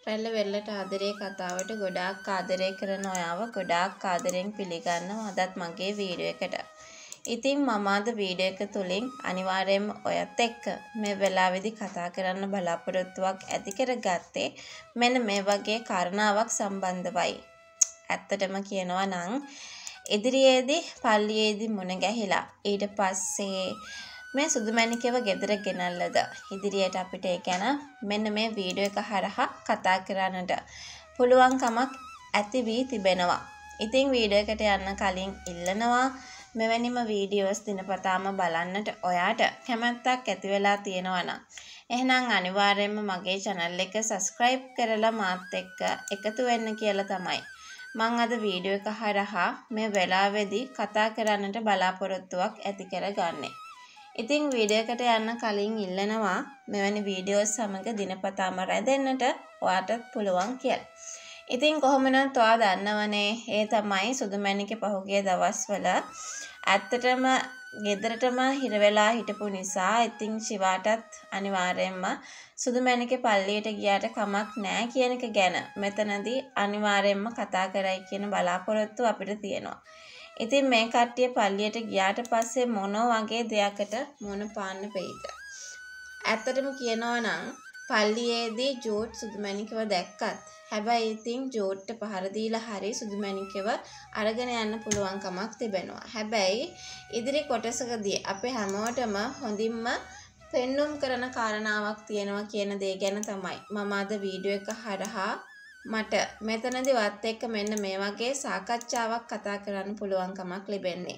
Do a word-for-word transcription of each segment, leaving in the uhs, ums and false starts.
රැල්ල වෙරළට ආදරේ කතාවට ගොඩාක් ආදරේ කරන ඔයාව ගොඩාක් ආදරෙන් පිළිගන්නවා අදත් මගේ වීඩියෝ එකට. ඉතින් මම අද වීඩියෝ එක තුලින් අනිවාර්යයෙන්ම ඔයත් එක්ක මේ වෙලාවේදී කතා කරන්න බලාපොරොත්තුවක් ඇති කරගත්තේ මෙන්න මේ වගේ කාරණාවක් සම්බන්ධවයි. ඇත්තටම කියනවා නම් ඉදිරියේදී පල්ලියේදී මුණ ගැහිලා ඊට පස්සේ මේ සුදුමැණිකව ගෙදර ගෙනල්ලද ඉදිරියට අපිට ඒ ගැන මෙන්න මේ වීඩියෝ එක හරහා කතා කරන්නට පුළුවන්කමක් ඇති වී තිබෙනවා. ඉතින් වීඩියෝ එකට යන්න කලින් ඉල්ලනවා මෙවැනිම වීඩියෝස් දිනපතාම බලන්නට ඔයාට කැමැත්තක් ඇති වෙලා තියෙනවා නම් එහෙනම් අනිවාර්යයෙන්ම මගේ channel එක subscribe කරලා මාත් එක්ක එකතු වෙන්න කියලා තමයි මම අද වීඩියෝ එක හරහා මේ වෙලාවේදී කතා කරන්නට බලාපොරොත්තුවක් ඇති කරගන්නේ. ඉතින් වීඩියෝ එකට යන්න කලින් ඉල්ලනවා මෙවැනි වීඩියෝස් සමග දිනපතාම රැඳෙන්නට ඔයාටත් පුළුවන් කියලා. ඉතින් කොහොම නත් ඔයා දන්නවනේ ඒ තමයි සුදුමැණිකේ පහුගිය දවස්වල ඇත්තටම ගෙදරටම හිර වෙලා හිටපු නිසා ඉතින් ශිවාටත් අනිවාර්යයෙන්ම සුදුමැණිකේ පල්ලියට ගියාට කමක් නැහැ කියන එක ගැන මෙතනදී අනිවාර්යයෙන්ම කතා කරයි කියන බලාපොරොත්තුව අපිට තියෙනවා. ඉතින් මේ කට්ටිය පල්ලියට ගියාට පස්සේ මොන වගේ දෙයකට මොන පාන්න වෙයිද? ඇත්තටම කියනවා නම් පල්ලියේදී ජෝට් සුදුමැණිකව දැක්කත් හැබැයි ඉතින් ජෝට්ට පහර දීලා හරි සුදුමැණිකව අරගෙන යන්න පුළුවන් කමක් තිබෙනවා. හැබැයි ඉදිරි කොටසකදී අපේ හැමෝටම හොඳින්ම පෙන්눔 කරන කාරණාවක් තියෙනවා කියන දේ ගැන තමයි මම අද වීඩියෝ එක හරහා මට මෙතනදී වත් එක්ක මෙන්න මේ වගේ සාකච්ඡාවක් කතා කරන්න පුළුවන්කමක් ලැබෙන්නේ.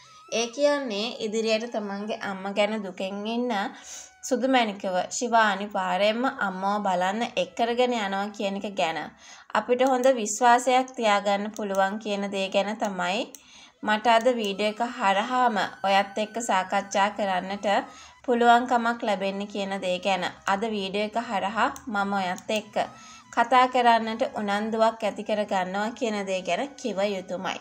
ඒ කියන්නේ ඉදිරියට තමන්ගේ අම්මා ගැන දුකෙන් ඉන්න සුදුමැණිකව ශිවා අනිවාර්යයෙන්ම අම්මව බලන්න එක් කරගෙන යනවා කියන එක ගැන අපිට හොඳ විශ්වාසයක් තියාගන්න පුළුවන් කියන දේ ගැන තමයි මට අද වීඩියෝ එක හරහාම ඔයත් එක්ක සාකච්ඡා කරන්නට පුළුවන්කමක් ලැබෙන්නේ කියන දේ ගැන අද වීඩියෝ එක හරහා මම ඔයත් එක්ක කතා කරන්නට උනන්දුවක් ඇති කර ගන්නවා කියන දේ ගැන කිව යුතුමයි.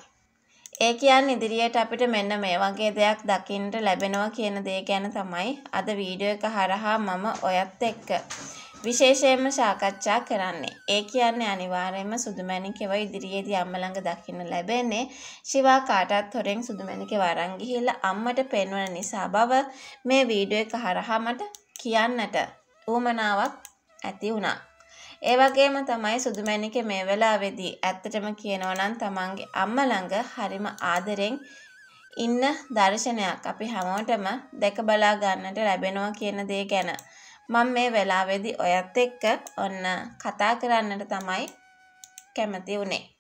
ඒ කියන්නේ ඉදිරියට අපිට මෙන්න මේ වගේ දෙයක් දකින්නට ලැබෙනවා කියන දේ ගැන තමයි අද වීඩියෝ එක හරහා මම ඔයත් එක්ක විශේෂයෙන්ම සාකච්ඡා කරන්නේ. ඒ කියන්නේ අනිවාර්යයෙන්ම සුදුමැණිකව ඉදිරියේදී අම්ම ළඟ දකින්න ලැබෙන්නේ ශිවා කාටත් හොරෙන් සුදුමැණිකව අරන් ගිහිල්ලා අම්මට පෙන්වන නිසා බව මේ වීඩියෝ එක හරහා මට කියන්නට උවමනාවක් ඇති වුණා. ඒ වගේම තමයි සුදුමැණිකේ මේ වෙලාවේදී ඇත්තටම කියනවා නම් තමන්ගේ අම්මා ළඟ හරිම ආදරෙන් ඉන්න දර්ශනයක් අපි හැමෝටම දැක බලා ගන්නට ලැබෙනවා කියන දේ ගැන මම මේ වෙලාවේදී ඔයත් එක්ක ඔන්න කතා කරන්නට තමයි කැමති වුනේ.